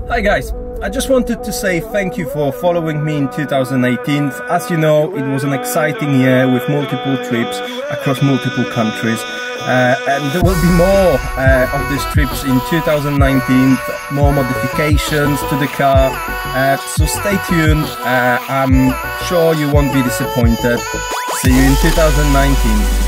Hi guys, I just wanted to say thank you for following me in 2018. As you know, it was an exciting year with multiple trips across multiple countries. And there will be more of these trips in 2019, more modifications to the car, so stay tuned. I'm sure you won't be disappointed. See you in 2019.